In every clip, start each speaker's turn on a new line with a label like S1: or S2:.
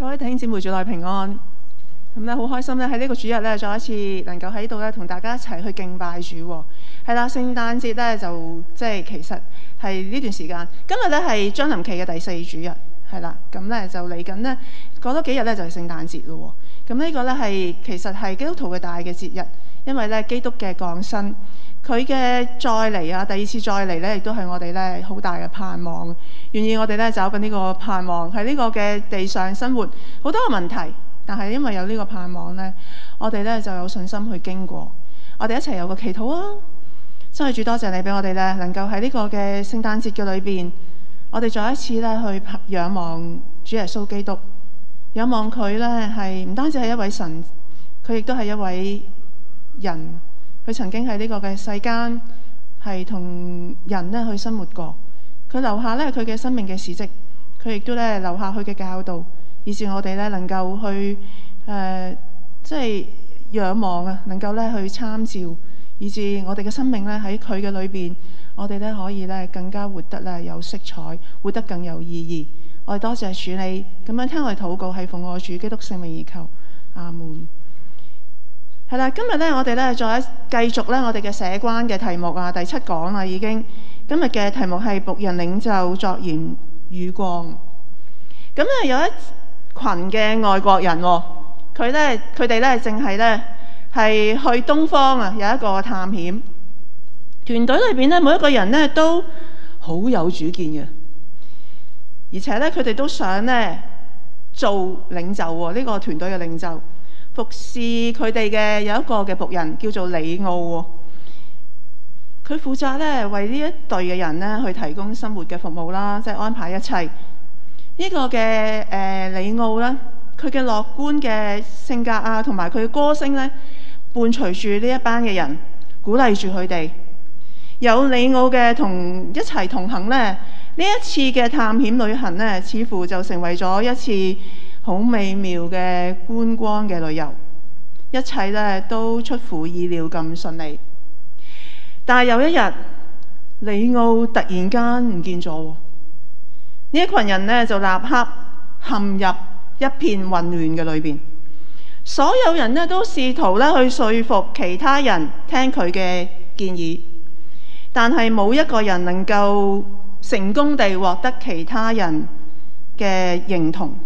S1: 各位弟兄姊妹，主內平安。咁咧好開心咧，喺呢個主日咧，再一次能夠喺度咧同大家一齊去敬拜主。係啦，聖誕節咧就即係其實係呢段時間。今日咧係將臨期嘅第4主日，係啦。咁咧就嚟緊咧，過多幾日咧就係聖誕節咯。咁呢個咧係其實係基督徒嘅大嘅節日，因為咧基督嘅降生，佢嘅再嚟啊，第二次再嚟咧，亦都係我哋咧好大嘅盼望。願意我哋咧找緊呢個盼望，喺呢個嘅地上生活好多個問題，但係因為有呢個盼望咧，我哋咧就有信心去經過。我哋一齊有個祈禱啊！真係主，多謝你俾我哋咧，能夠喺呢個嘅聖誕節嘅裏邊，我哋再一次咧去仰望主耶穌基督，仰望佢咧係唔單止係一位神，佢亦都係一位人。佢曾經喺呢個嘅世間係同人咧去生活過。佢留下咧佢嘅生命嘅事蹟，佢亦都咧留下佢嘅教導，以致我哋咧能夠去即係仰望啊，能夠咧去參照，以致我哋嘅生命咧喺佢嘅裏邊，我哋咧可以咧更加活得咧有色彩，活得更有意義。我哋多謝主你咁樣聽我哋禱告，係奉我主基督聖名而求，阿門。係啦，今日咧我哋咧再繼續咧我哋嘅社關嘅題目啊，第7講啦已經。今日嘅題目係僕人領袖作鹽與光。咁咧有一群嘅外國人，佢哋咧淨係咧係去東方啊，有一個探險團隊裏邊咧，每一個人咧都好有主見嘅，而且咧佢哋都想咧做領袖喎。呢個團隊嘅領袖服侍佢哋嘅有一個嘅僕人叫做李奧喎。佢負責咧為呢一隊嘅人咧去提供生活嘅服務啦，即係安排一切。呢個嘅李奧咧，佢嘅樂觀嘅性格啊，同埋佢嘅歌聲咧，伴隨住呢一班嘅人，鼓勵住佢哋。有李奧嘅一齊同行咧，呢一次嘅探險旅行咧，似乎就成為咗一次好美妙嘅觀光嘅旅遊。一切咧都出乎意料咁順利。但係有一日，李奧突然間唔見咗。呢一群人呢，就立刻陷入一片混亂嘅裏邊。所有人呢，都試圖咧去說服其他人聽佢嘅建議，但係冇一個人能夠成功地獲得其他人嘅認同。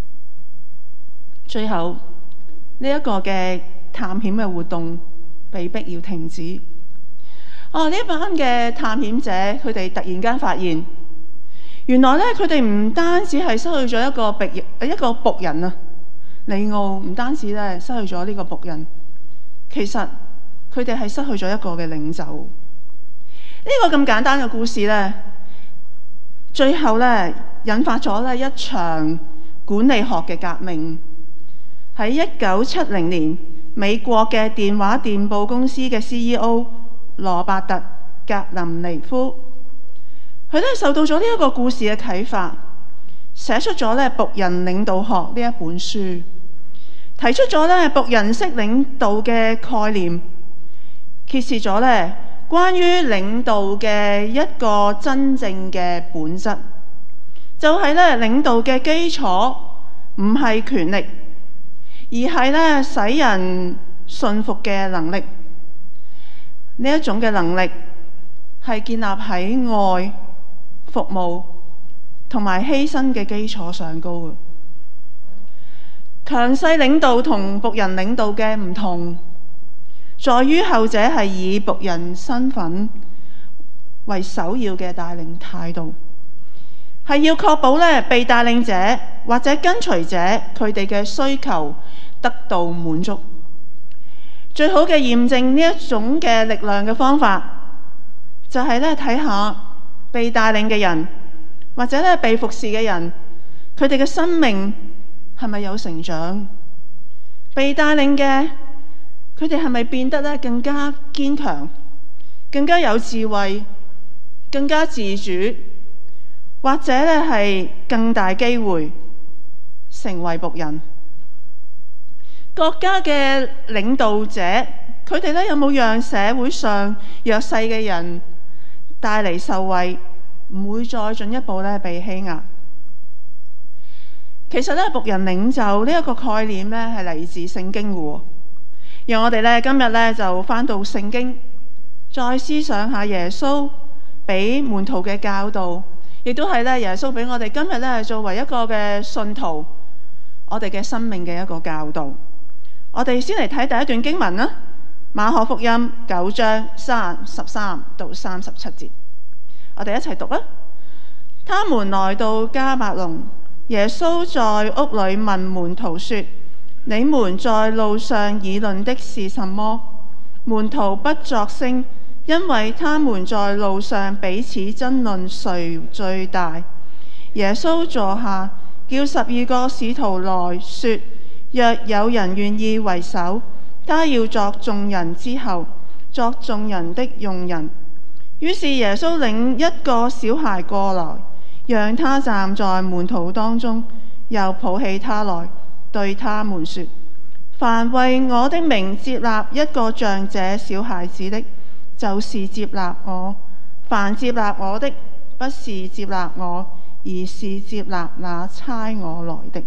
S1: 最後呢一個嘅探險嘅活動被迫要停止。呢一班嘅探險者，佢哋突然間發現，原來咧佢哋唔單止係失去咗一個僕人啊，李奧唔單止咧失去咗呢個僕人，其實佢哋係失去咗一個嘅領袖。呢個咁簡單嘅故事咧，最後咧引發咗咧一場管理學嘅革命。喺1970年，美國嘅電話電報公司嘅 CEO。羅伯特·格林尼夫，佢咧受到咗呢一個故事嘅啟發，寫出咗咧僕人領導學呢一本書，提出咗咧僕人式領導嘅概念，揭示咗咧關於領導嘅一個真正嘅本質，就係咧領導嘅基礎唔係權力，而係咧使人信服嘅能力。呢一種嘅能力係建立喺愛、服務同埋犧牲嘅基礎上高嘅。強勢領導同僕人領導嘅唔同，在於後者係以僕人身份為首要嘅帶領態度，係要確保咧被帶領者或者跟隨者佢哋嘅需求得到滿足。最好嘅驗證呢一種嘅力量嘅方法，就係咧睇下被帶領嘅人或者咧被服侍嘅人，佢哋嘅生命係咪有成長？被帶領嘅佢哋係咪變得咧更加堅強、更加有智慧、更加自主，或者咧係更大機會成為僕人？國家嘅領導者，佢哋咧有冇讓社會上弱勢嘅人帶嚟受惠，唔會再進一步咧被欺壓？ 其實咧，僕人領袖呢一個概念咧係嚟自聖經嘅喎。讓我哋咧今日咧就返到聖經，再思想下耶穌俾門徒嘅教導，亦都係咧耶穌俾我哋今日咧作為一個嘅信徒，我哋嘅生命嘅一個教導。我哋先嚟睇第一段經文啦，馬可福音9章33到37節，我哋一齊讀啊！他們來到迦百農，耶穌在屋裏問門徒說：你們在路上議論的是什麼？門徒不作聲，因為他們在路上彼此爭論誰最大。耶穌坐下，叫12個使徒來說：若有人願意為首，他要作眾人之後，作眾人的用人。於是耶穌領一個小孩過來，讓他站在門徒當中，又抱起他來，對他們說：凡為我的名接納一個像這小孩子的，就是接納我；凡接納我的，不是接納我，而是接納那差我來的。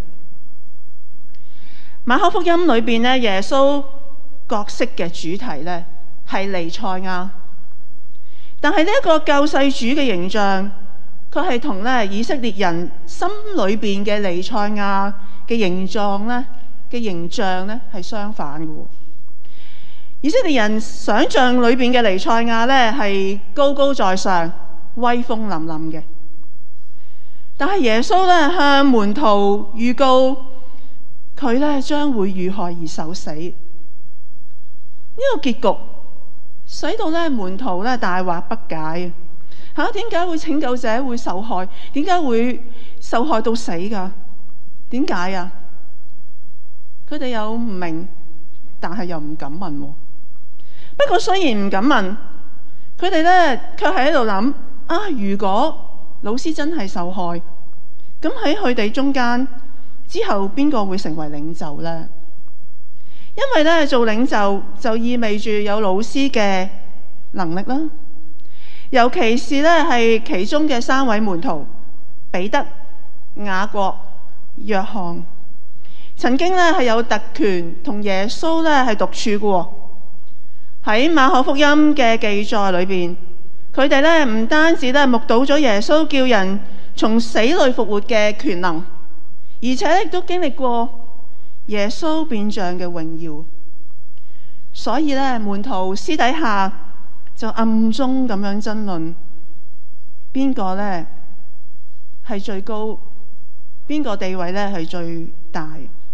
S1: 馬可福音裏邊呢，耶穌角色嘅主題呢係彌賽亞，但係呢一個救世主嘅形象，佢係同呢以色列人心裏邊嘅彌賽亞嘅形象呢係相反嘅。以色列人想象裏邊嘅彌賽亞呢係高高在上、威風凛凛嘅，但係耶穌呢向門徒預告，佢呢將會遇害而受死。呢個結局使到呢門徒呢大惑不解啊！點解會拯救者會受害？點解會受害到死㗎？點解啊？佢哋又唔明，但係又唔敢問喎。不過雖然唔敢問，佢哋呢卻係喺度諗啊！如果老師真係受害，咁喺佢哋中間之後邊個會成為領袖呢？因為呢做領袖就意味住有老師嘅能力啦。尤其是呢係其中嘅3位門徒彼得、雅各、約翰，曾經呢係有特權同耶穌呢係獨處過。喺馬可福音嘅記載裏邊，佢哋呢唔單止呢目睹咗耶穌叫人從死裏復活嘅權能，而且亦都經歷過耶穌變像嘅榮耀。所以呢門徒私底下就暗中咁樣爭論，邊個呢係最高，邊個地位呢係最大。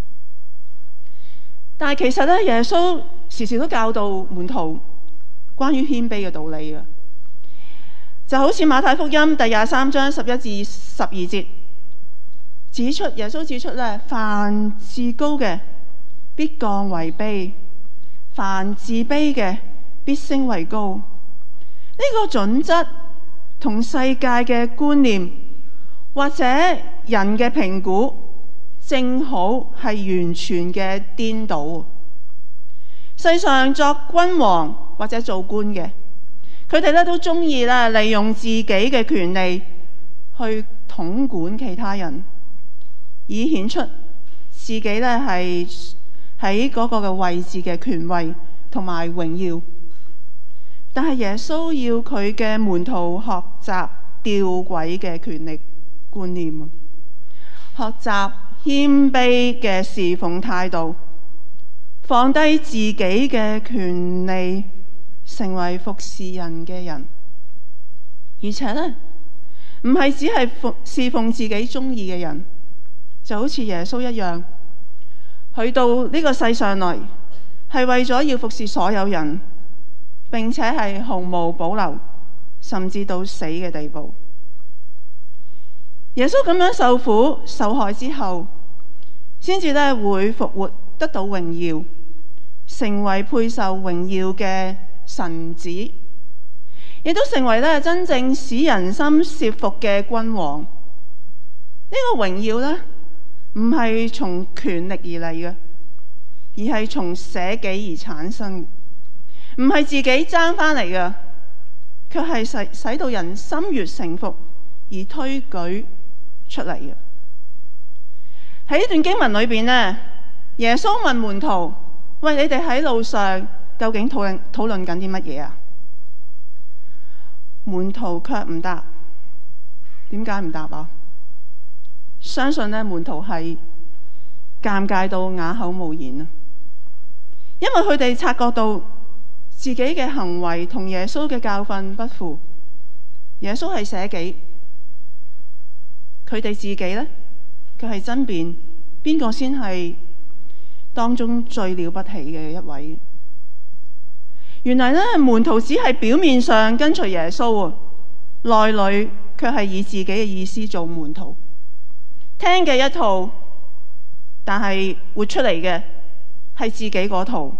S1: 但係其實呢，耶穌時時都教導門徒關於謙卑嘅道理嘅，就好似馬太福音第23章11至12節指出，耶穌指出呢，凡自高嘅必降為卑，凡自卑嘅必升為高。呢個準則同世界嘅觀念或者人嘅評估，正好係完全嘅顛倒。世上作君王或者做官嘅，佢哋咧都中意咧利用自己嘅權利去統管其他人，以顯出自己咧係喺嗰個嘅位置嘅權威同埋榮耀。但係耶穌要佢嘅門徒學習吊詭嘅權力觀念，學習謙卑嘅侍奉態度，放低自己嘅權利，成為服侍人嘅人。而且呢，唔係只係侍奉自己中意嘅人，就好似耶穌一樣，去到呢個世上來係為咗要服侍所有人，並且係毫無保留，甚至到死嘅地步。耶穌咁樣受苦受害之後，先至咧會復活，得到榮耀，成為配受榮耀嘅神子，亦都成為咧真正使人心折服嘅君王。呢個榮耀呢，唔係從權力而嚟嘅，而係從捨己而產生，唔係自己爭翻嚟嘅，卻係使到人心悅誠服而推舉出嚟嘅。 喺呢段經文裏邊呢，耶穌問門徒：喂，你哋喺路上究竟討論緊啲乜嘢啊？門徒卻唔答。點解唔答啊？相信呢，門徒係尷尬到啞口無言啊！因為佢哋察覺到自己嘅行為同耶穌嘅教訓不符。耶穌係捨己，佢哋自己呢，佢係爭辯邊個先係當中最了不起嘅一位。原來呢，門徒只係表面上跟隨耶穌，內裏卻係以自己嘅意思做門徒，聽嘅一套，但係活出嚟嘅係自己嗰套。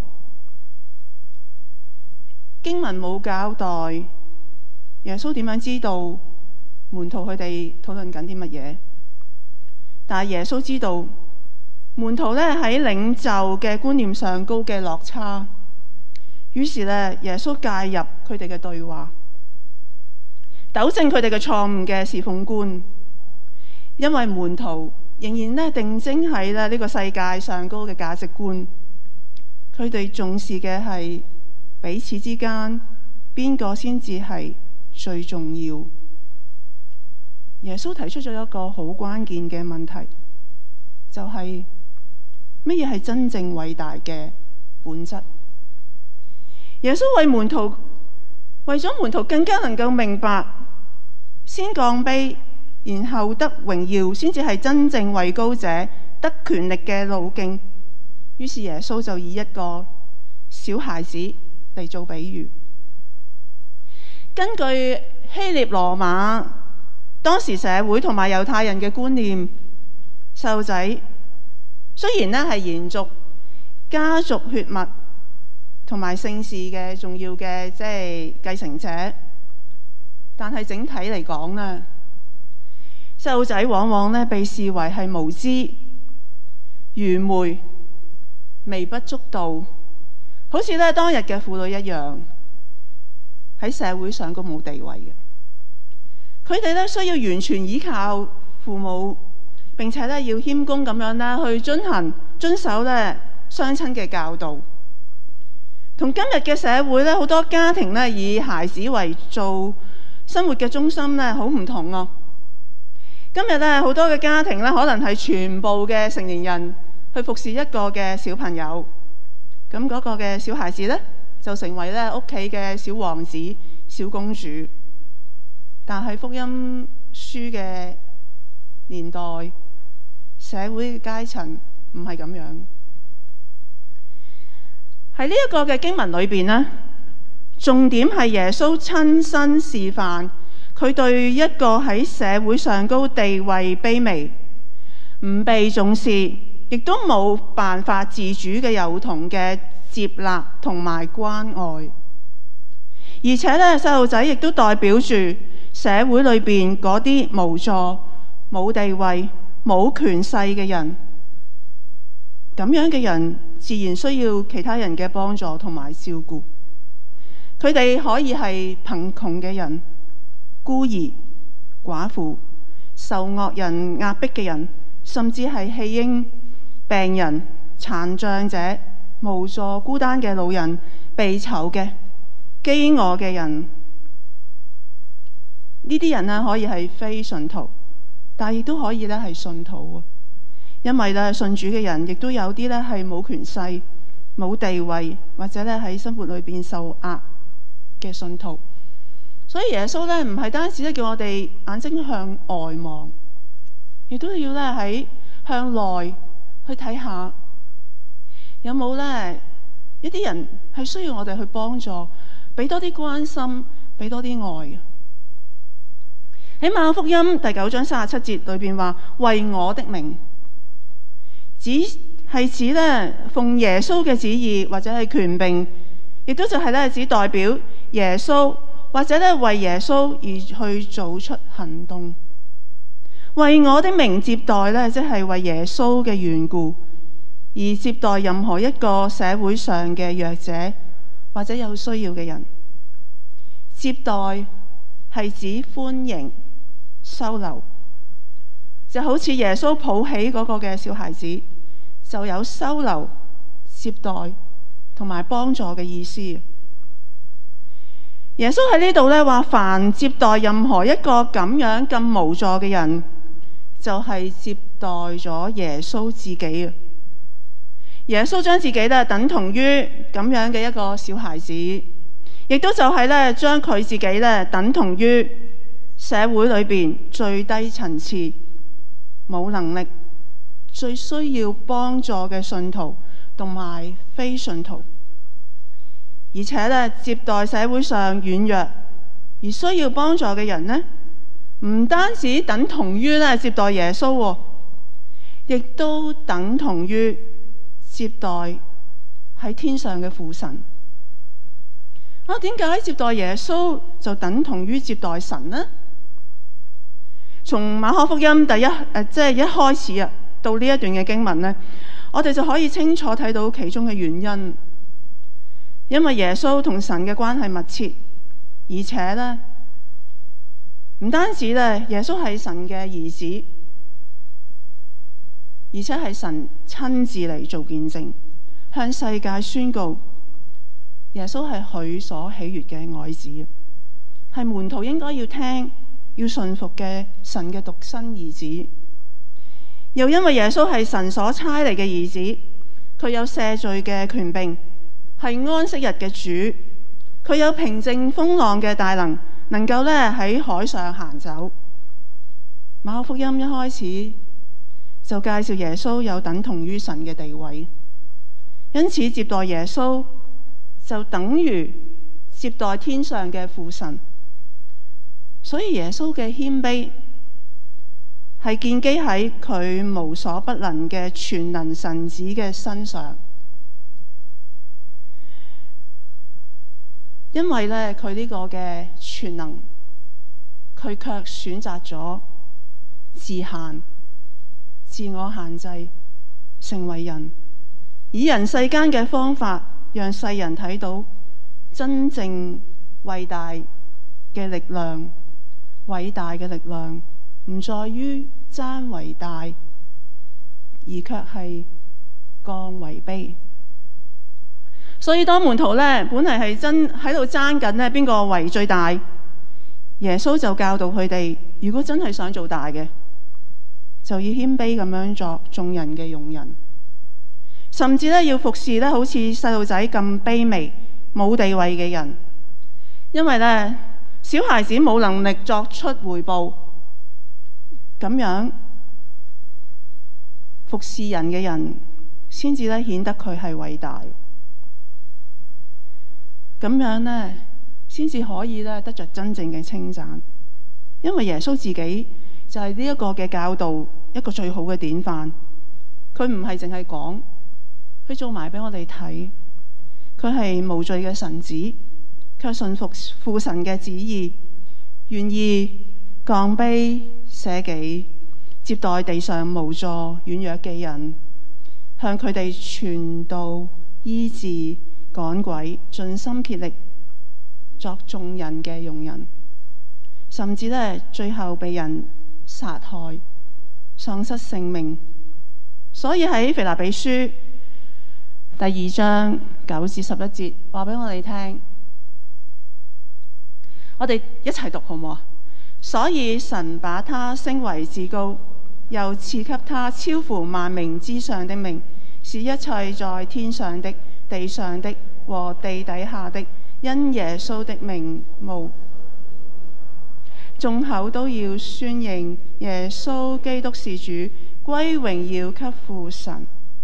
S1: 經文冇交代耶穌點樣知道門徒佢哋討論緊啲乜嘢，但係耶穌知道門徒呢喺領袖嘅觀念上高嘅落差，於是呢，耶穌介入佢哋嘅對話，糾正佢哋嘅錯誤嘅侍奉觀。因為門徒仍然呢定睛喺呢個世界上高嘅價值觀，佢哋重視嘅係彼此之間邊個先至係最重要。耶穌提出咗一個好關鍵嘅問題，就係乜嘢係真正偉大嘅本質。耶穌為咗門徒更加能夠明白，先降卑然後得榮耀先至係真正位高者得權力嘅路徑。於是耶穌就以一個小孩子嚟做比喻。根據希臘羅馬當時社會同埋猶太人嘅觀念，細路仔雖然呢係延續家族血脈同埋姓氏嘅重要嘅繼承者，但係整體嚟講呢，細路仔往往呢被視為係無知、愚昧、微不足道，好似呢當日嘅婦女一樣，喺社會上都冇地位嘅。佢哋呢需要完全依靠父母，並且呢要謙恭咁樣呢去遵守呢雙親嘅教導。同今日嘅社會呢，好多家庭呢以孩子為做生活嘅中心呢，好唔同啊。今日呢，好多嘅家庭呢，可能係全部嘅成年人去服侍一個嘅小朋友，咁嗰個嘅小孩子呢，就成為呢屋企嘅小王子、小公主。但係福音書嘅年代，社會嘅階層唔係咁樣。喺呢一個嘅經文裏邊呢，重點係耶穌親身示範，佢對一個喺社會上高地位卑微、唔被重視，亦都冇辦法自主嘅幼童嘅接納同埋關愛。而且呢，細路仔亦都代表住社會裏邊嗰啲無助、冇地位、冇權勢嘅人。咁樣嘅人自然需要其他人嘅幫助同埋照顧。佢哋可以係貧窮嘅人、孤兒、寡婦、受惡人壓迫嘅人，甚至係棄嬰、病人、殘障者、無助孤單嘅老人、被囚嘅、飢餓嘅人。呢啲人呢，可以係非信徒，但亦都可以呢係信徒。因為呢，信主嘅人亦都有啲呢係冇權勢、冇地位，或者呢喺生活裏邊受壓嘅信徒。所以耶穌呢唔係單止咧叫我哋眼睛向外望，亦都要呢喺向內去睇下，有冇呢一啲人係需要我哋去幫助，俾多啲關心，俾多啲愛。喺馬可福音第9章37節裏邊話，為我的名，係指呢奉耶穌嘅旨意或者係權柄，亦都就係呢指代表耶穌或者呢為耶穌而去做出行動。為我的名接待呢，即係為耶穌嘅緣故而接待任何一個社會上嘅弱者或者有需要嘅人。接待係指歡迎、收留。 就好似耶穌抱起嗰個嘅小孩子，就有收留、接待同埋幫助嘅意思。耶穌喺呢度話，凡接待任何一個咁樣咁無助嘅人，就係接待咗耶穌自己。耶穌將自己等同於咁樣嘅一個小孩子，亦都就係將佢自己等同於社會裏邊最低層次、冇能力、最需要幫助嘅信徒同埋非信徒，而且接待社會上軟弱而需要幫助嘅人呢，唔單止等同於接待耶穌，亦都等同於接待喺天上嘅父神。點解接待耶穌就等同於接待神呢？從馬可福音即係一開始到呢一段嘅經文呢，我哋就可以清楚睇到其中嘅原因。因為耶穌同神嘅關係密切，而且呢，唔單止耶穌係神嘅兒子，而且係神親自嚟做見證，向世界宣告耶穌係佢所喜悅嘅愛子，係門徒應該要聽、要順服嘅神嘅獨生兒子。又因為耶穌係神所差嚟嘅兒子，佢有赦罪嘅權柄，係安息日嘅主，佢有平靜風浪嘅大能，能夠喺海上行走。馬可福音一開始就介紹耶穌有等同於神嘅地位，因此接待耶穌就等於接待天上嘅父神。所以耶穌嘅謙卑係建基喺佢無所不能嘅全能神子嘅身上，因為佢呢個嘅全能，佢卻選擇咗自限、自我限制，成為人，以人世間嘅方法，讓世人睇到真正偉大嘅力量。偉大嘅力量唔在於爭為大，而卻係降為卑。所以當門徒本嚟係真喺度爭緊邊個為最大，耶穌就教導佢哋，如果真係想做大嘅，就要謙卑咁樣作眾人嘅用人，甚至要服侍好似細路仔咁卑微冇地位嘅人，因為小孩子冇能力作出回報，咁樣服侍人嘅人先至顯得佢係偉大，咁樣先至可以得着真正嘅稱讚。因為耶穌自己就係呢一個嘅教導一個最好嘅典範，佢唔係淨係講，佢做埋俾我哋睇，佢係無罪嘅神子，卻順服父神嘅旨意，願意降卑捨己，接待地上無助軟弱嘅人，向佢哋傳道、醫治、趕鬼，盡心竭力作眾人嘅用人，甚至最後被人殺害，喪失性命。所以喺腓立比書第2章9至11節話俾我哋聽，我哋一齊讀好唔好啊？所以神把他升為至高，又賜給他超乎萬名之上的名，使一切在天上的、地上的和地底下的，因耶穌的名眾口都要宣認耶穌基督是主，歸榮耀給父神。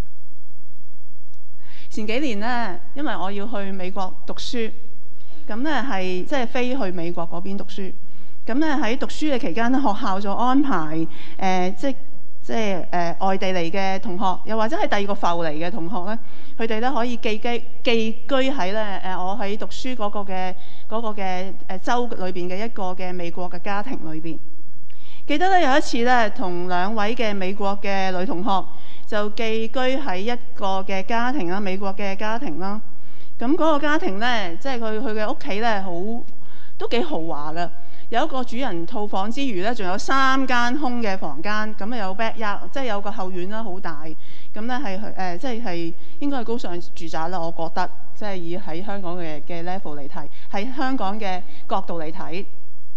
S1: 前幾年因為我要去美國讀書，咁係即係飛去美國嗰邊讀書。咁喺讀書嘅期間，學校就安排外地嚟嘅同學，又或者係第二個埠嚟嘅同學咧，佢哋可以寄居喺我喺讀書嗰個嘅州裏邊嘅一個嘅美國嘅家庭裏邊。記得有一次同2位嘅美國嘅女同學就寄居喺一個嘅家庭啦，美國嘅家庭啦。咁嗰個家庭即係佢嘅屋企都幾豪華㗎。 有一個主人套房之餘呢，仲有3間空嘅房間，咁有 backyard， 即係有個後院啦，好大。咁呢係即係應該係高尚住宅啦，我覺得，即係以喺香港嘅 level 嚟睇，喺香港嘅角度嚟睇。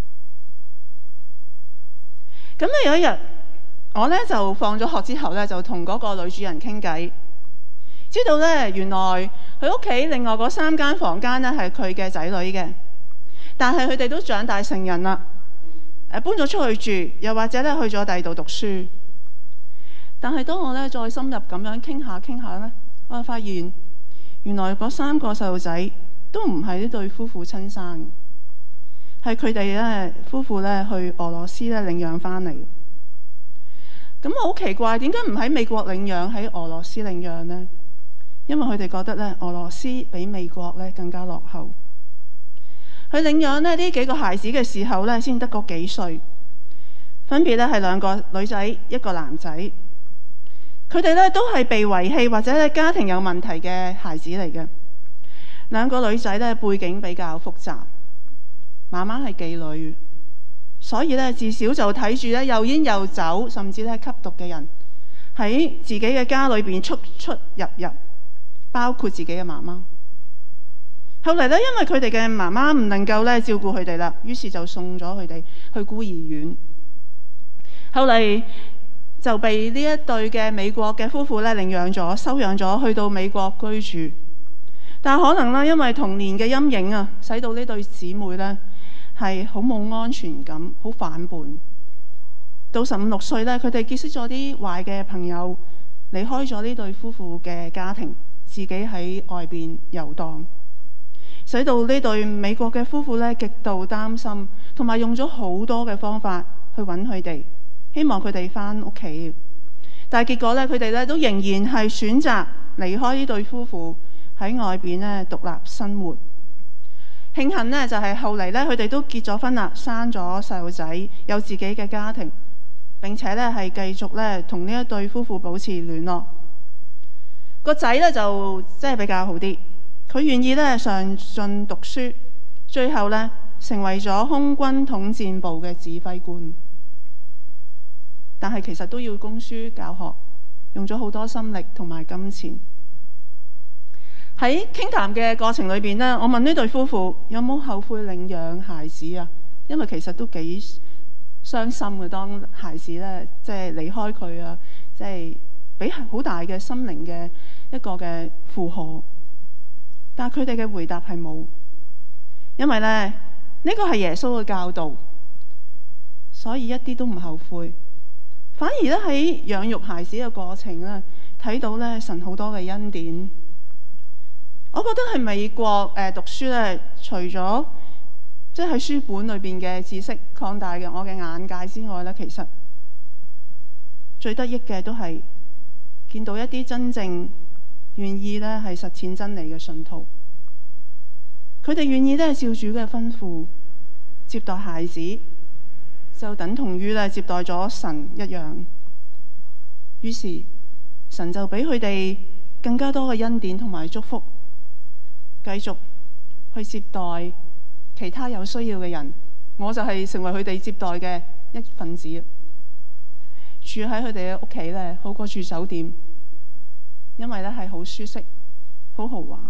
S1: 咁呢有一日，我呢就放咗學之後呢，就同嗰個女主人傾偈，知道呢，原來佢屋企另外嗰3間房間呢係佢嘅仔女嘅，但係佢哋都長大成人啦，搬咗出去住，又或者呢去咗第二度讀書。但係當我呢再深入咁樣傾下呢，我就發現原來嗰3個細路仔都唔係呢對夫婦親生，係佢哋呢夫婦呢去俄羅斯呢領養翻嚟。咁我好奇怪，點解唔喺美國領養，喺俄羅斯領養呢？因為佢哋覺得呢俄羅斯比美國呢更加落後。佢領養呢幾個孩子嘅時候呢，先得個幾歲，分別呢係2個女仔，1個男仔。佢哋呢都係被遺棄或者呢家庭有問題嘅孩子嚟嘅。2個女仔呢背景比較複雜，媽媽係妓女，所以呢自小就睇住呢又煙又酒，甚至呢吸毒嘅人喺自己嘅家裏邊出出入入，包括自己嘅媽媽。後嚟呢，因為佢哋嘅媽媽唔能夠呢照顧佢哋啦，於是就送咗佢哋去孤兒院。後嚟就被呢一對嘅美國嘅夫婦呢領養咗、收養咗，去到美國居住。但可能呢，因為童年嘅陰影啊，使到呢對姊妹呢係好冇安全感、好反叛。到15、16歲呢，佢哋結識咗啲壞嘅朋友，離開咗呢對夫婦嘅家庭，自己喺外邊遊蕩，使到呢對美國嘅夫婦呢極度擔心，同埋用咗好多嘅方法去揾佢哋，希望佢哋返屋企。但係結果呢，佢哋呢都仍然係選擇離開呢對夫婦，喺外邊呢獨立生活。慶幸呢，就係後嚟呢，佢哋都結咗婚啦，生咗細路仔，有自己嘅家庭，並且呢係繼續呢同呢一對夫婦保持聯絡。個仔呢就即係比較好啲，佢願意呢上進讀書，最後呢成為咗空軍統戰部嘅指揮官。但係其實都要供書教學，用咗好多心力同埋金錢。喺傾談嘅過程裏邊呢，我問呢對夫婦有冇後悔領養孩子啊？因為其實都幾傷心嘅，當孩子呢即係離開佢啊，即係俾好大嘅心靈嘅一個嘅負荷。但係佢哋嘅回答係冇，因為呢個係耶穌嘅教導，所以一啲都唔後悔。反而呢喺養育孩子嘅過程呢，睇到呢神好多嘅恩典。我覺得喺美國讀書呢，除咗即係喺書本裏邊嘅知識擴大嘅我嘅眼界之外呢，其實最得益嘅都係見到一啲真正願意呢係實踐真理嘅信徒。佢哋願意呢照主嘅吩咐接待孩子，就等同於呢接待咗神一樣。於是神就俾佢哋更加多嘅恩典同埋祝福，繼續去接待其他有需要嘅人。我就係成為佢哋接待嘅一份子，住喺佢哋嘅屋企呢，好過住酒店，因為呢係好舒適、好豪華。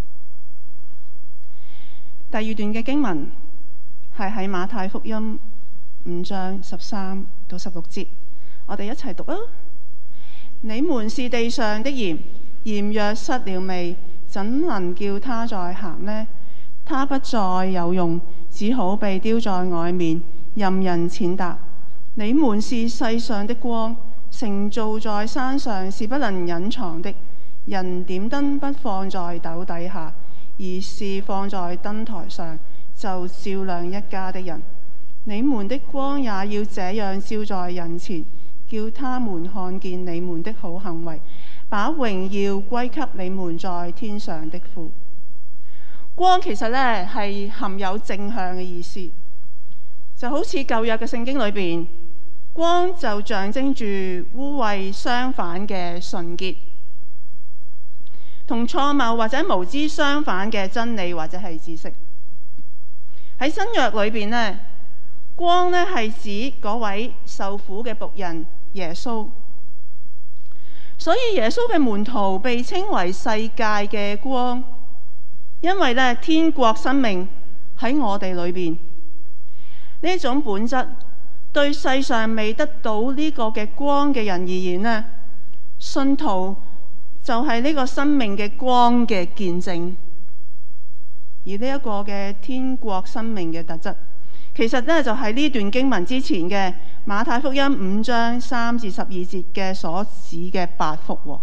S1: 第2段嘅經文係喺馬太福音5章13到16節，我哋一齊讀啊！你們是地上的鹽，鹽若失了味，怎能叫它再鹹呢？它不再有用，只好被丟在外面，任人踐踏。你們是世上的光，城造在山上是不能隱藏的。人點燈不放在斗底下，而是放在燈台上，就照亮一家的人。你們的光也要這樣照在人前，叫他們看見你們的好行為，把榮耀歸給你們在天上的父。光其實呢係含有正向嘅意思，就好似舊約嘅聖經裏邊，光就象徵住污穢相反嘅純潔，同錯謬或者無知相反嘅真理或者係知識。喺新約裏邊呢， 光呢係指嗰位受苦嘅僕人耶穌。所以耶穌嘅門徒被稱為世界嘅光，因為呢天國生命喺我哋裏邊。呢種本質對世上未得到呢個嘅光嘅人而言呢，信徒就係呢個生命嘅光嘅見證。而呢一個嘅天國生命嘅特質，其實呢就係呢段經文之前嘅馬太福音5章3至12節嘅所指嘅八福。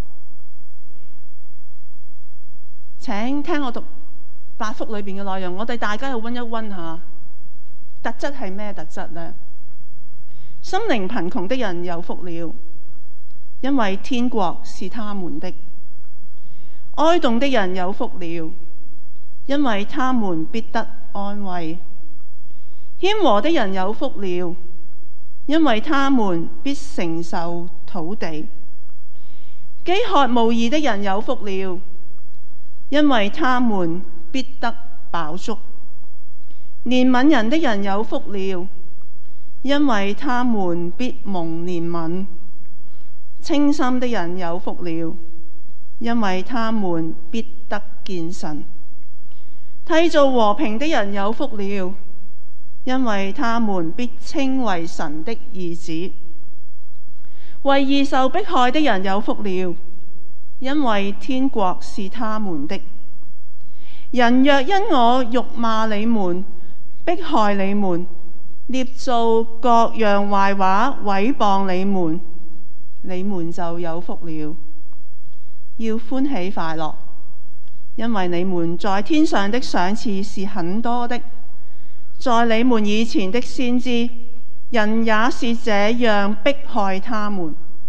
S1: 請聽我讀八福裏邊嘅內容，我哋大家要溫一溫下。特質係咩特質呢？心靈貧窮的人有福了，因為天國是他們的；哀慟的人有福了，因為他們必得安慰；謙和的人有福了，因為他們必承受土地；飢渴慕義的人有福了，因為他們必得飽足；憐憫人的人有福了，因為他們必蒙憐憫；清心的人有福了，因為他們必得見神；締造和平的人有福了，因為他們必稱為神的兒子；為義受迫害的人有福了，因為天國是他們的。人若因我辱罵你們、迫害你們、捏造各樣壞話毀謗你們，你們就有福了，要歡喜快樂，因為你們在天上的賞賜是很多的。在你們以前的先知，人也是這樣迫害他們。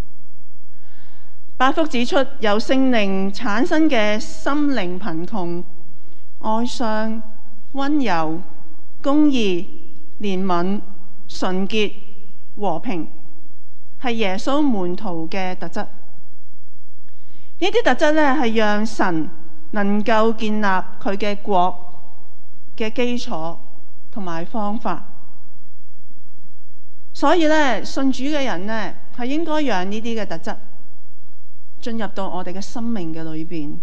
S1: 八福指出由聖靈產生嘅心靈貧窮、哀傷、溫柔、公義、憐憫、純潔、和平，係耶穌門徒嘅特質。呢啲特質呢，係讓神能夠建立佢嘅國嘅基礎同埋方法。所以呢，信主嘅人呢，係應該讓呢啲嘅特質進入到我哋嘅生命嘅裏邊。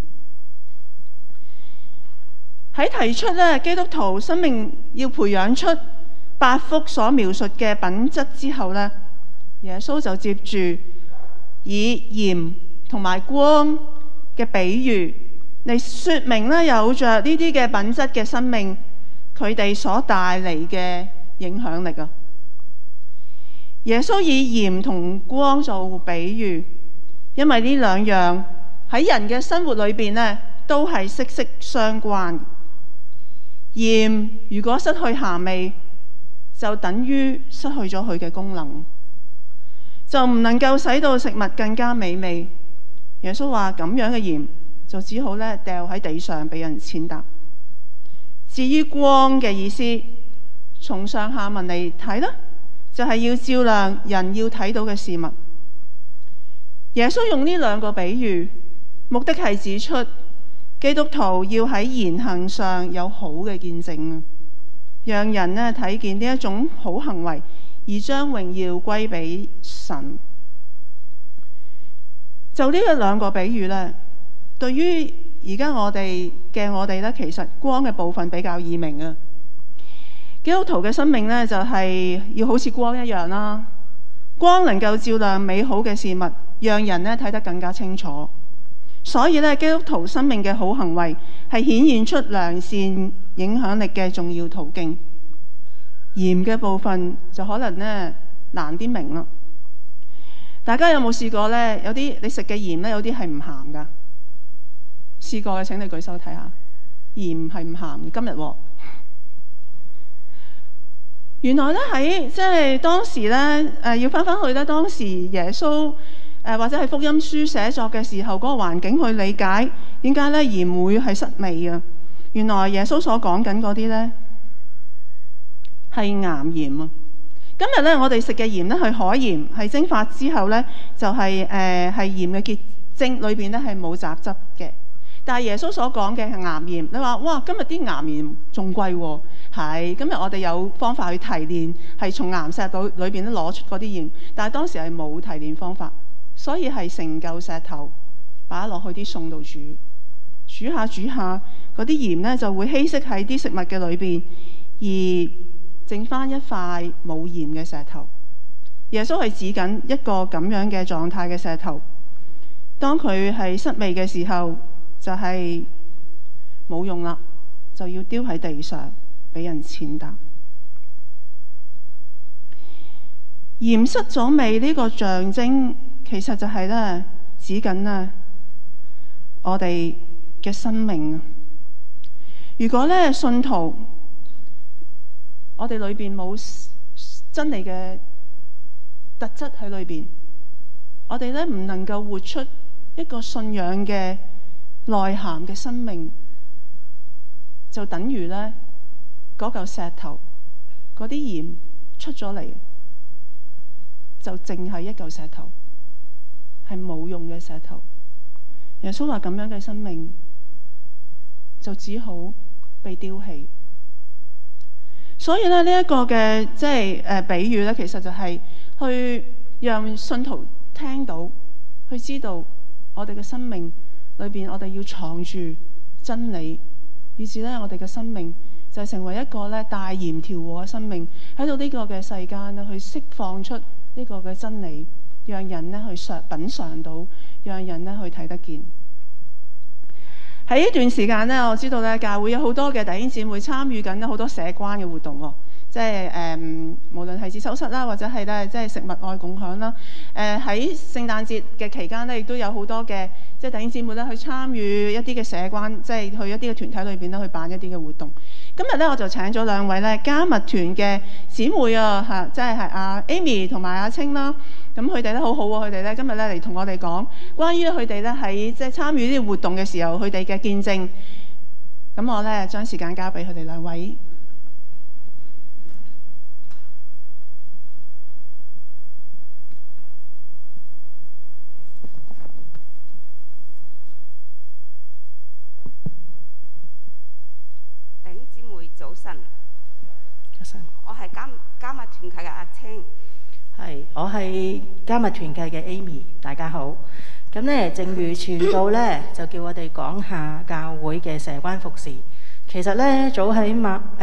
S1: 喺提出呢基督徒生命要培養出八福所描述嘅品質之後呢，耶穌就接住以鹽同埋光嘅比喻嚟說明呢，有着呢啲嘅品質嘅生命，佢哋所帶嚟嘅影響力啊。耶穌以鹽同光做比喻，因為呢兩樣喺人嘅生活裏邊呢，都係息息相關。鹽如果失去鹹味，就等於失去咗佢嘅功能，就唔能夠使到食物更加美味。耶穌話咁樣嘅鹽就只好呢掉喺地上俾人踐踏。至於光嘅意思，從上下文嚟睇呢，就係要照亮人要睇到嘅事物。耶穌用呢兩個比喻，目的係指出基督徒要喺言行上有好嘅見證，讓人呢睇見呢一種好行為，而將榮耀歸俾神。就呢一兩個比喻呢，對於而家我哋呢，其實光嘅部分比較易明啊。基督徒嘅生命呢，就係要好似光一樣啦，光能夠照亮美好嘅事物，讓人呢睇得更加清楚。所以呢，基督徒生命嘅好行為係顯現出良善影響力嘅重要途徑。鹽嘅部分就可能呢難啲明啦。大家有冇試過呢？有啲你食嘅鹽呢，有啲係唔鹹噶。試過嘅請你舉手睇下。鹽係唔鹹嘅。今日原來呢，喺即係當時呢，要翻去呢，當時耶穌或者係福音書寫作嘅時候嗰個環境去理解點解呢鹽會係失味啊。原來耶穌所講緊嗰啲呢，係岩鹽啊。今日呢，我哋食嘅鹽呢，係海鹽，係蒸發之後呢，就係鹽嘅結晶裏邊呢，係冇雜質嘅。 但係耶穌所講嘅係岩鹽，你話哇，今日啲岩鹽仲貴喎，係今日我哋有方法去提煉，係從岩石裏邊咧攞出嗰啲鹽，但係當時係冇提煉方法，所以係成嚿石頭擺落去啲餸度煮，煮下煮下，嗰啲鹽咧就會稀釋喺啲食物嘅裏邊，而剩翻一塊冇鹽嘅石頭。耶穌係指緊一個咁樣嘅狀態嘅石頭，當佢係失味嘅時候，就係冇用啦，就要丟喺地上俾人踐踏。鹽失咗味呢個象徵，其實就係咧指緊咧我哋嘅生命。如果咧信徒我哋裏邊冇真理嘅特質喺裏邊，我哋咧唔能夠活出一個信仰嘅內涵嘅生命，就等於咧嗰嚿石頭嗰啲鹽出咗嚟，就淨係一嚿石頭，係冇用嘅石頭。耶穌話咁樣嘅生命就只好被丟棄。所以咧呢一個嘅即係比喻咧，其實就係去讓信徒聽到，去知道我哋嘅生命裏邊，我哋要藏住真理，以至咧我哋嘅生命就係成為一個咧大鹽調和嘅生命，喺到呢個嘅世間咧去釋放出呢個嘅真理，讓人咧去品嚐到，讓人咧去睇得見。喺呢段時間呢，我知道咧教會有好多嘅弟兄姊妹參與緊好多社關嘅活動喎，即係無論係自修室啦，或者係咧即係食物愛共享啦。喺聖誕節嘅期間呢，亦都有好多嘅即係弟兄姊妹咧去參與一啲嘅社關，即係去一啲嘅團體裏邊咧去辦一啲嘅活動。今日咧我就請咗兩位咧加密團嘅姊妹啊，嚇，即係阿 Amy 同埋阿青啦。咁佢哋咧好好喎，佢哋咧今日咧嚟同我哋講關於佢哋咧喺即係參與呢啲活動嘅時候，佢哋嘅見證。咁我咧將時間交俾佢哋兩位。
S2: 弟兄姊妹早晨。早晨。我係加密團契嘅阿青。
S3: 係，我係加密團契嘅 Amy， 大家好。咁咧，正如傳道咧，就叫我哋講下教會嘅社關服侍。其實咧，早喺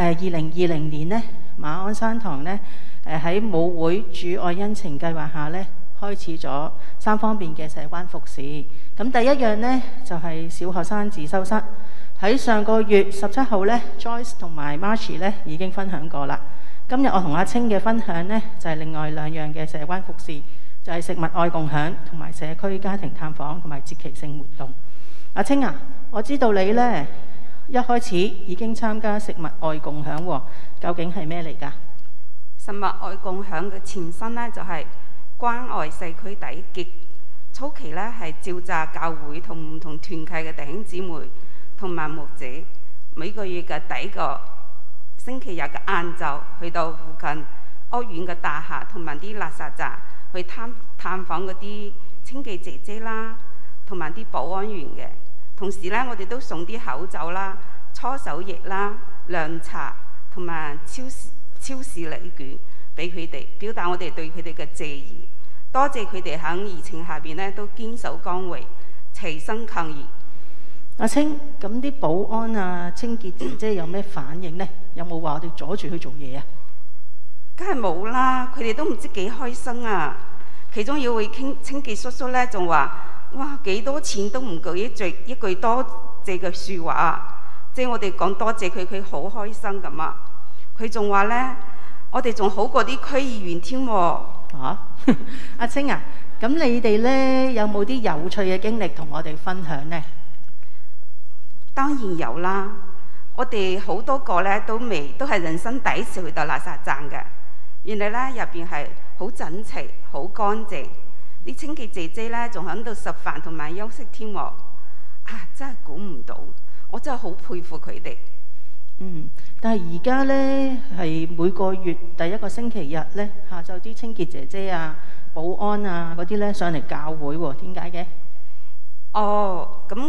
S3: 2020年咧，馬鞍山堂咧，喺母會主愛恩情計劃下咧，開始咗3方面嘅社關服侍。咁第一樣咧，就係小學生自修室。喺上個月17號咧 ，Joyce 同埋 Marchie 咧已經分享過啦。今日我同阿青嘅分享呢，就係另外2樣嘅社關服侍，就係食物愛共享同埋社區家庭探訪同埋節期性活動。阿青啊，我知道你呢一開始已經參加食物愛共享喎，究竟係咩嚟㗎？
S2: 食物愛共享嘅前身呢，就係關愛社區第一擊，初期呢，係召集教會同唔同團契嘅弟兄姊妹同埋牧者，每個月嘅第一個星期日嘅晏晝，去到附近屋苑嘅大廈同埋啲垃圾站去探訪嗰啲清潔姐姐啦，同埋啲保安員嘅。同時呢，我哋都送啲口罩啦、搓手液啦、涼茶同埋超市禮券俾佢哋，表達我哋對佢哋嘅謝意。多謝佢哋喺疫情下邊呢都堅守崗位，齊心抗疫。
S3: 阿青，咁啲保安啊、清潔姐姐有咩反應呢？有冇話我哋阻住去做嘢啊？
S2: 梗係冇啦，佢哋都唔知幾開心啊！其中有位清潔叔叔呢，仲話：哇，幾多錢都唔夠一句多謝嘅説話啊！即係我哋講多謝佢，佢好開心咁啊！佢仲話呢，我哋仲好過啲區議員添喎。
S3: 阿青啊，咁你哋呢，有冇啲有趣嘅經歷同我哋分享呢？
S2: 當然有啦，我哋好多個咧都係人生第一次去到垃圾站嘅。原來咧入邊係好整齊、好乾淨，啲清潔姐姐咧仲喺度食飯同埋休息添喎。啊，真係估唔到，我真係好佩服佢哋。
S3: 但係而家咧係每個月第一個星期日咧，下晝啲清潔姐姐啊、保安啊嗰啲咧上嚟教會喎，點解嘅？
S2: 哦，咁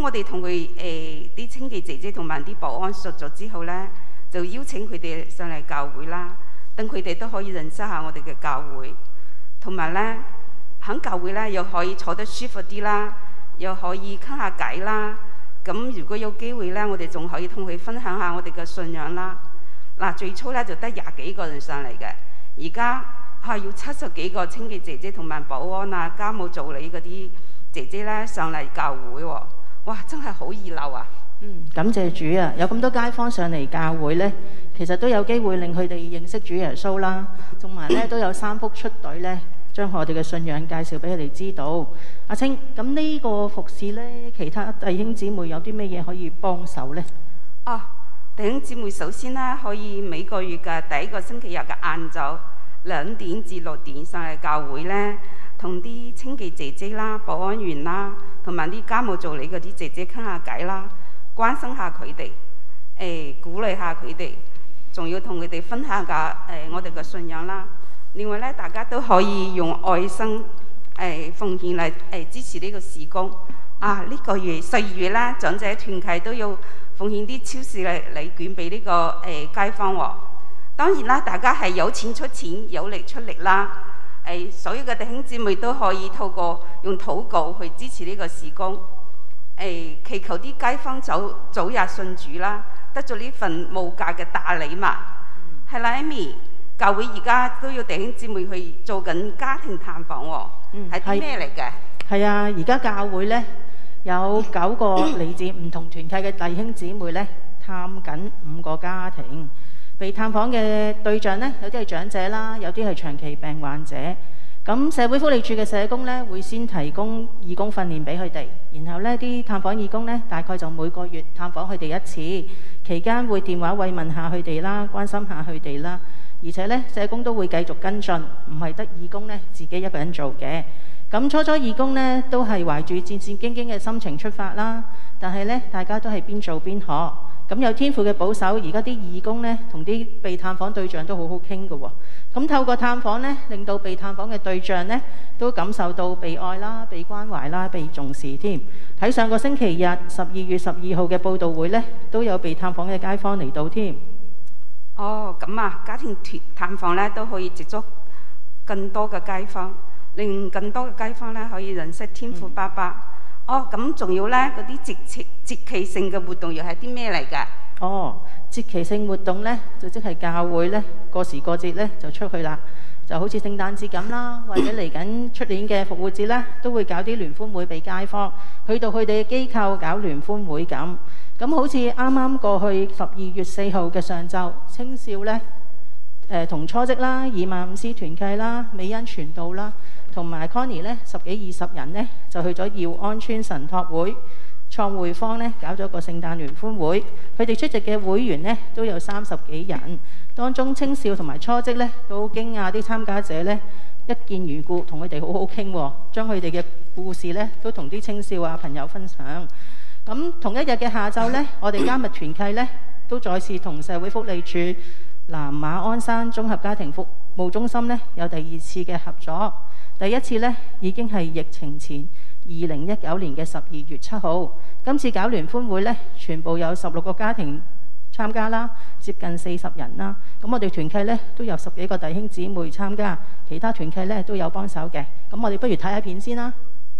S2: 我哋同佢啲清潔姐姐同埋啲保安熟咗之後呢，就邀請佢哋上嚟教會啦，等佢哋都可以認識下我哋嘅教會，同埋呢，喺教會呢又可以坐得舒服啲啦，又可以傾下偈啦。咁如果有機會呢，我哋仲可以同佢分享下我哋嘅信仰啦。嗱，最初呢就得20幾個人上嚟嘅，而家係要70幾個清潔姐姐同埋保安啊、家務助理嗰啲姐姐呢上嚟教會喎。哇！真係好熱鬧啊！
S3: 感謝主啊！有咁多街坊上嚟教會呢，其實都有機會令佢哋認識主耶穌啦。同埋呢，都有3福出隊呢，將我哋嘅信仰介紹俾佢哋知道。阿青，咁呢個服侍呢，其他弟兄姊妹有啲咩嘢可以幫手呢？
S2: 弟兄姊妹首先呢，可以每個月嘅第一個星期日嘅晏晝2點至6點上嚟教會呢，同啲清潔姐姐啦、保安員啦，同埋啲家務助理嗰啲姐姐傾下偈啦，關心下佢哋，鼓勵下佢哋，仲要同佢哋分享下我哋嘅信仰啦。另外咧，大家都可以用愛心奉獻嚟支持呢個事工。呢個月12月啦，長者團契都要奉獻啲超市禮券俾呢個街坊喎。當然啦，大家係有錢出錢，有力出力啦。所有嘅弟兄姊妹都可以透過用禱告去支持呢個事工，祈求啲街坊早日信主啦，得咗呢份無價嘅大禮物。係啦，Amy，教會而家都要弟兄姊妹去做緊家庭探訪喎，係啲咩嚟嘅？
S3: 係啊，而家教會呢，有9個嚟自唔同團契嘅弟兄姊妹呢，探緊5個家庭。被探訪嘅對象呢，有啲係長者啦，有啲係長期病患者。咁社會福利署嘅社工呢，會先提供義工訓練俾佢哋，然後呢啲探訪義工呢，大概就每個月探訪佢哋1次，期間會電話慰問下佢哋啦，關心下佢哋啦。而且呢，社工都會繼續跟進，唔係得義工呢自己一個人做嘅。咁初義工呢，都係懷住戰戰兢兢嘅心情出發啦，但係呢，大家都係邊做邊學。咁有天父嘅保守，而家啲義工呢，同啲被探訪對象都好好傾嘅喎。咁透過探訪呢，令到被探訪嘅對象呢，都感受到被愛啦、被關懷啦、被重視添。喺上個星期日12月12號嘅報道會呢，都有被探訪嘅街坊嚟到添。
S2: 咁啊，家庭探訪呢，都可以接觸更多嘅街坊，令更多嘅街坊呢，可以認識天父爸爸。咁仲要呢，嗰啲節期性嘅活動又係啲咩嚟㗎？節期性活動呢，就即係教會呢，過時過節呢，就出去啦，就好似聖誕節咁啦，或者嚟緊出年嘅復活節啦，都會搞啲聯歡會俾街坊，去到佢哋嘅機構搞聯歡會咁。咁好似啱啱過去12月4號嘅上晝，青少呢，同初職啦、以馬忤斯團契啦、美恩傳道啦，同埋 Connie 呢10幾20人呢，就去咗耀安村神託會創會坊呢，搞咗個聖誕聯歡會。佢哋出席嘅會員呢，都有30幾人，當中青少同埋初職呢，都好驚訝啲參加者呢，一見如故，同佢哋好好傾喎，將佢哋嘅故事呢，都同啲青少啊朋友分享。咁同一日嘅下晝呢，我哋加密團契呢，都再次同社會福利署南馬鞍山綜合家庭服務中心呢，有第2次嘅合作。第一次呢，已經係疫情前2019年嘅12月7號。今次搞聯歡會呢，全部有16個家庭參加啦，接近40人啦。咁我哋團契呢，都有10幾個弟兄姊妹參加，其他團契呢，都有幫手嘅。咁我哋不如睇下片先啦。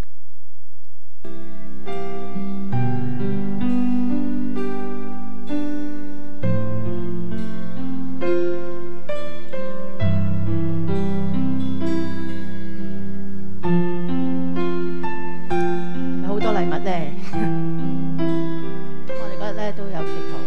S2: 好多禮物呢，我哋嗰日呢都有祈禱。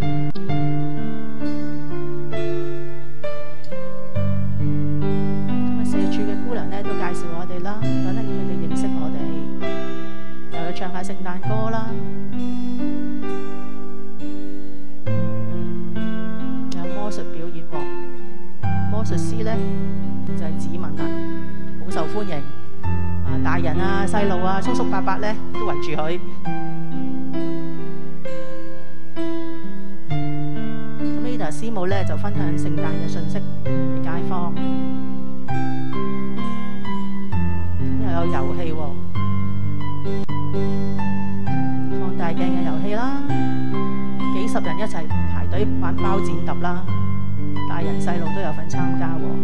S2: 咁啊，社署嘅姑娘呢都介紹我哋啦，等佢哋認識我哋，又有唱下聖誕歌啦，有魔術表演喎。魔術師呢就係子文啦，好受歡迎。大人啊、細路啊、叔叔伯伯呢都圍住佢。咁 Ada 師母呢就分享聖誕嘅信息俾街坊。咁又有遊戲喎，放
S3: 戲啦，幾十人一齊排隊玩包剪揼啦，大人細路都有份參加喎，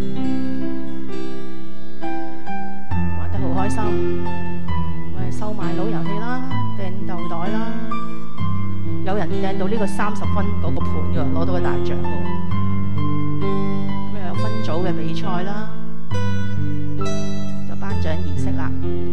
S3: 玩得好開心。收買佬遊戲啦，掟豆袋啦，有人掟到呢個30分嗰個盤㗎，攞到個大獎喎。咁又有分組嘅比賽啦，就頒獎儀式啦。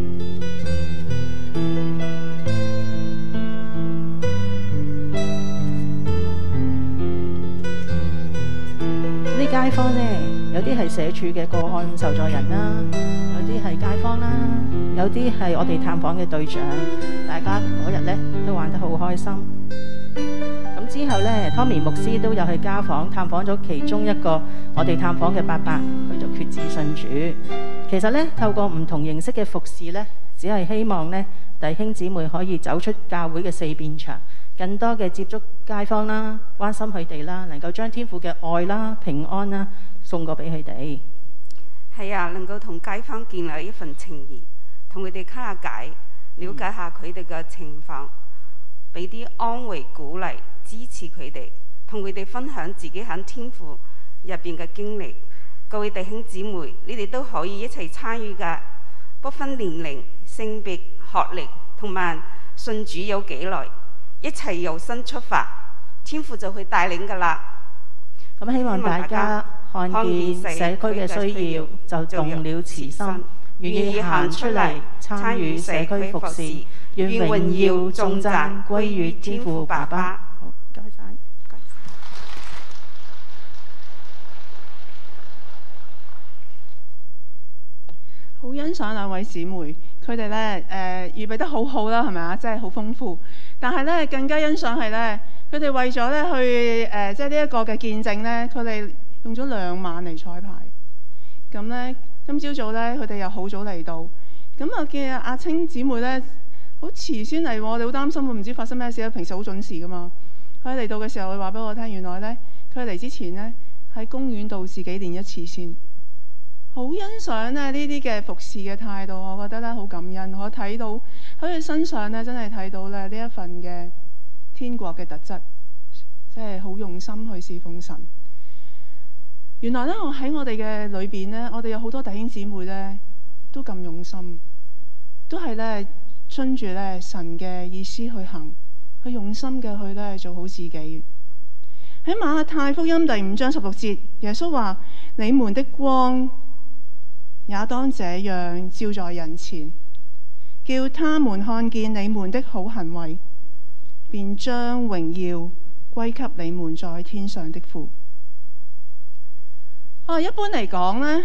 S3: 啲街坊呢，有啲係社署嘅個案受助人啦，有啲係街坊啦，有啲係我哋探訪嘅對象，大家嗰日呢都玩得好開心。咁之後呢 Tommy 牧師都有去家訪探訪咗其中一個我哋探訪嘅伯伯，佢就決志信主。其實呢，透過唔同形式嘅服侍呢，只係希望呢弟兄姊妹可以走出教會嘅四邊牆，更多嘅接觸街坊啦，關心佢哋啦，能夠將天父嘅愛啦、平安啦送過俾佢哋。
S2: 係啊，能夠同街坊建立一份情誼，同佢哋傾下偈，了解下佢哋嘅情況，俾啲安慰、鼓勵、支持佢哋，同佢哋分享自己喺天父入邊嘅經歷。各位弟兄姊妹，你哋都可以一齊參與㗎，不分年齡、性別、學歷同埋信主有幾耐，一齊由心出發，天父就會帶領㗎啦。
S3: 咁希望大家看見社區嘅需要，就動了慈心，願意行出嚟參與社區服侍，願榮耀頌讚歸於天父爸爸。好，唔該晒。
S1: 好欣賞兩位姊妹，佢哋咧預備得好好啦，係咪啊？真係好豐富。但係咧更加欣賞係咧，佢哋為咗咧去即係呢一個嘅見證咧，佢哋用咗2晚嚟彩排。咁咧今朝早咧，佢哋又好早嚟到。咁啊見阿青姊妹咧好遲先嚟喎，我哋好擔心喎，唔知發生咩事咧。平時好準時噶嘛。佢嚟到嘅時候，佢話俾我聽，原來咧佢嚟之前咧喺公園度自己練一次先。好欣賞咧呢啲嘅服侍嘅態度，我覺得咧好感恩。我睇到喺佢身上咧，真係睇到咧呢一份嘅天國嘅特質，即係好用心去侍奉神。原來咧，我喺我哋嘅裏邊咧，我哋有好多弟兄姊妹咧，都咁用心，都係咧遵住咧神嘅意思去行，去用心嘅去咧做好自己。喺馬可太福音第5章16節，耶穌話：你們的光也當這樣照在人前，叫他們看見你們的好行為，便將榮耀歸給你們在天上的父。一般嚟講呢，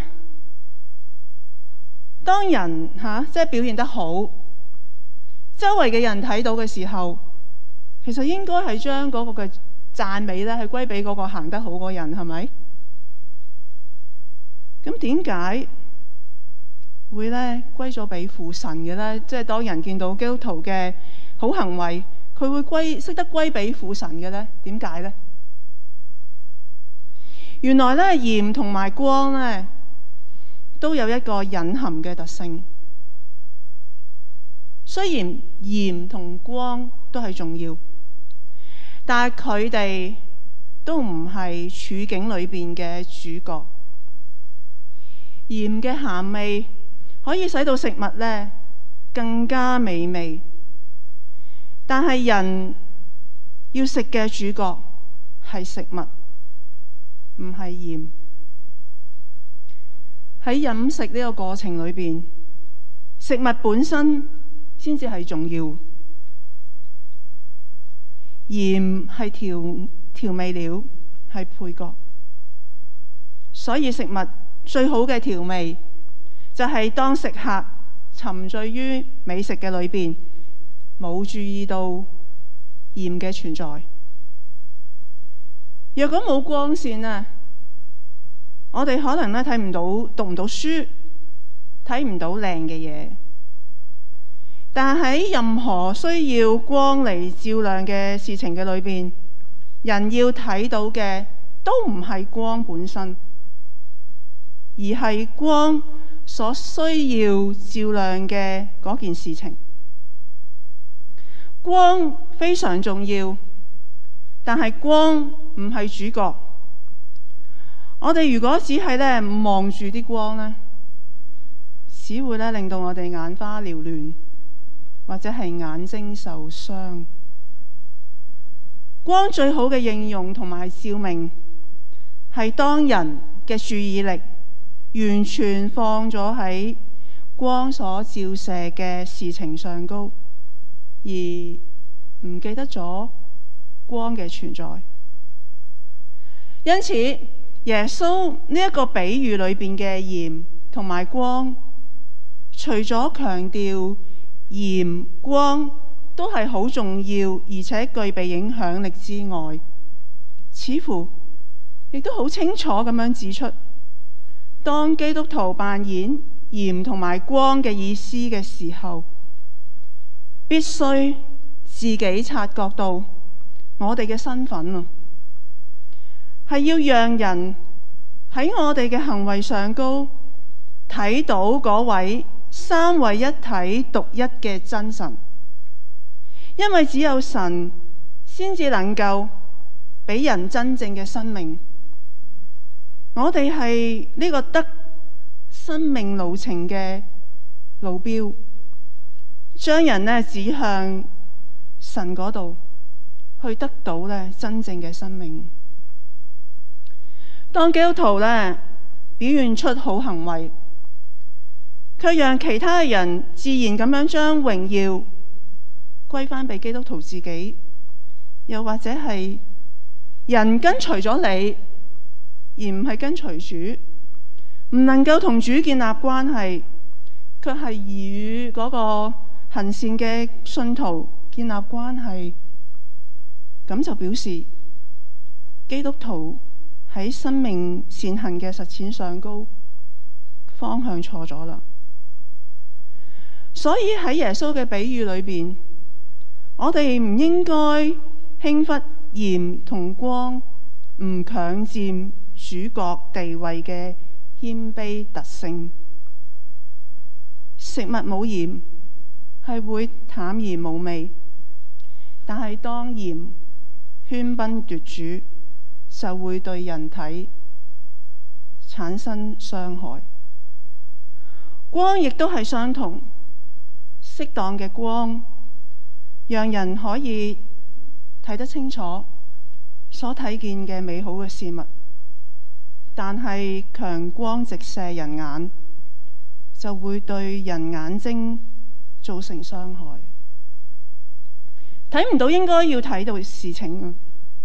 S1: 當人即係表現得好，周圍嘅人睇到嘅時候，其實應該係將嗰個嘅讚美咧，係歸俾嗰個行得好嗰人，係咪？咁點解會咧歸咗俾父神嘅咧？即係當人見到基督徒嘅好行為，佢會識得歸俾父神嘅咧？點解咧？原來咧鹽同埋光咧都有一個隱含嘅特性。雖然鹽同光都係重要，但係佢哋都唔係處境裏邊嘅主角。鹽嘅鹹味可以使到食物咧更加美味，但係人要食嘅主角係食物，唔係鹽。喺飲食呢個過程裏邊，食物本身先至係重要，鹽係調味料，係配角。所以食物最好嘅調味就係當食客沉醉於美食嘅裏邊，冇注意到鹽嘅存在。若果冇光線啊，我哋可能咧睇唔到、讀唔到書，睇唔到靚嘅嘢。但喺任何需要光嚟照亮嘅事情嘅裏邊，人要睇到嘅都唔係光本身，而係光所需要照亮嘅嗰件事情。 光非常重要，但係光唔係主角。我哋如果只係望住啲光呢，只會令到我哋眼花繚亂，或者係眼睛受傷。光最好嘅應用同埋照明，係當人嘅注意力完全放咗喺光所照射嘅事情上高，而唔記得咗光嘅存在。因此，耶穌呢一個比喻裏邊嘅鹽同埋光，除咗強調鹽光都係好重要而且具備影響力之外，似乎亦都好清楚咁樣指出，當基督徒扮演鹽同埋光嘅意思嘅時候，必須自己察覺到我哋嘅身份啊，係要讓人喺我哋嘅行為上高睇到嗰位三位一體獨一嘅真神。因為只有神先至能夠俾人真正嘅生命。我哋係呢個得生命路程嘅路標，將人指向神嗰度，去得到真正嘅生命。當基督徒表現出好行為，卻讓其他人自然咁樣將榮耀歸返俾基督徒自己，又或者係人跟隨咗你，而唔係跟隨主，唔能夠同主建立關係，卻係與嗰個行善嘅信徒建立關係，咁就表示基督徒喺生命善行嘅實踐上高方向錯咗啦。所以喺耶穌嘅比喻裏邊，我哋唔應該輕忽鹽同光唔強佔主角地位嘅謙卑特性。食物冇鹽係會淡而無味，但係當鹽喧賓奪主，就會對人體產生傷害。光亦都係相同，適當嘅光讓人可以睇得清楚所睇見嘅美好嘅事物，但係強光直射人眼，就會對人眼睛造成傷害。睇唔到應該要睇到嘅事情啊！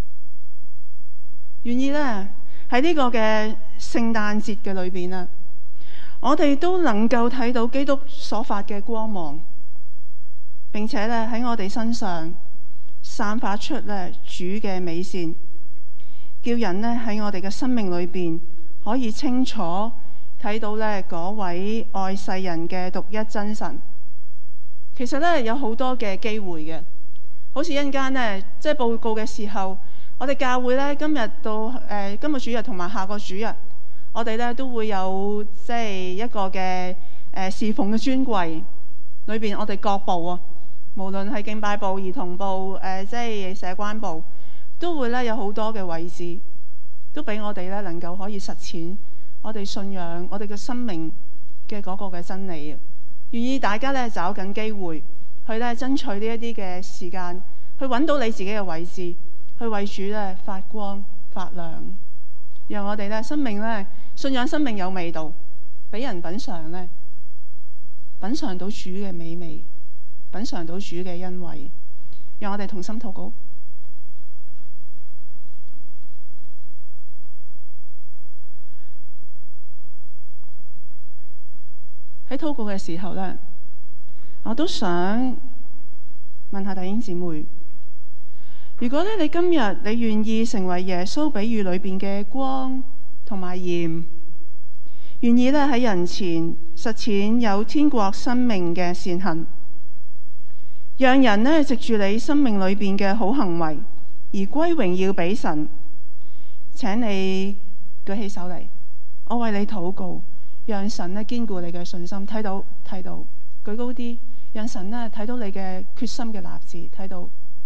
S1: 願意喺呢個嘅聖誕節嘅裏邊啊，我哋都能夠睇到基督所發嘅光芒，並且喺我哋身上散發出主嘅美善，叫人喺我哋嘅生命裏邊可以清楚睇到嗰位愛世人嘅獨一真神。其實有好多嘅機會嘅，好似一陣間即係報告嘅時候，我哋教會今日到今個主日同埋下個主日，我哋都會有即係一個嘅侍奉嘅專櫃裏邊，我哋各部啊，無論係敬拜部、兒童部、即係社關部，都會有好多嘅位置，都俾我哋能夠可以實踐我哋信仰、我哋嘅生命嘅嗰個嘅真理。願意大家找緊機會去爭取呢一啲嘅時間，去揾到你自己嘅位置，去為主發光發亮，讓我哋生命信仰生命有味道，俾人品嚐到主嘅美味，品嚐到主嘅恩惠。讓我哋同心禱告。喺禱告嘅時候我都想問下弟兄姊妹，如果你今日你願意成為耶穌比喻裏邊嘅光同埋鹽，願意喺人前實踐有天國生命嘅善行，讓人藉住你生命裏邊嘅好行為而歸榮耀俾神，請你舉起手嚟，我為你禱告，讓神堅固你嘅信心。睇到，舉高啲， 讓神呢睇到你嘅決心嘅立志，睇到。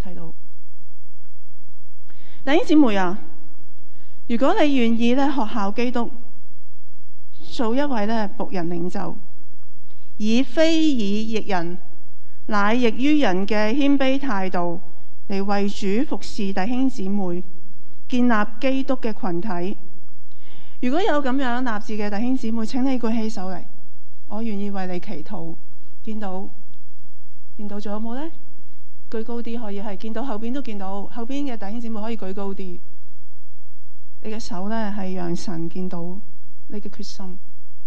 S1: 弟兄姊妹啊，如果你願意呢學效基督，做一位呢僕人領袖，以非以役人，乃役於人嘅謙卑態度嚟為主服侍弟兄姊妹，建立基督嘅群體。如果有咁樣立志嘅弟兄姊妹，請你舉起手嚟，我願意為你祈禱。見到仲有冇呢？舉高啲可以，係見到後邊都見到，後邊嘅弟兄姊妹可以舉高啲。你嘅手呢，係讓神見到你嘅決心。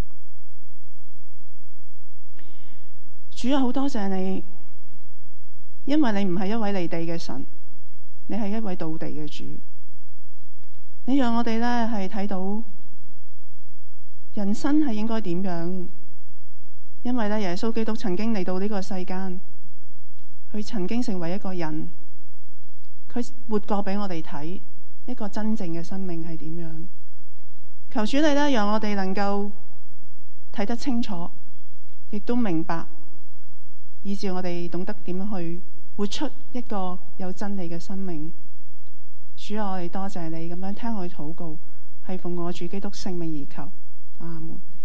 S1: 主啊，好多謝你，因為你唔係一位離地嘅神，你係一位道地嘅主。你讓我哋呢係睇到人生係應該點樣，因為呢耶穌基督曾經嚟到呢個世間，佢曾經成為一個人，佢活過俾我哋睇一個真正嘅生命係點樣。求主你呢，讓我哋能夠睇得清楚，亦都明白，以致我哋懂得點樣去活出一個有真理嘅生命。主啊，我哋多謝你咁樣聽我禱告，係奉我主基督聖名而求，阿門。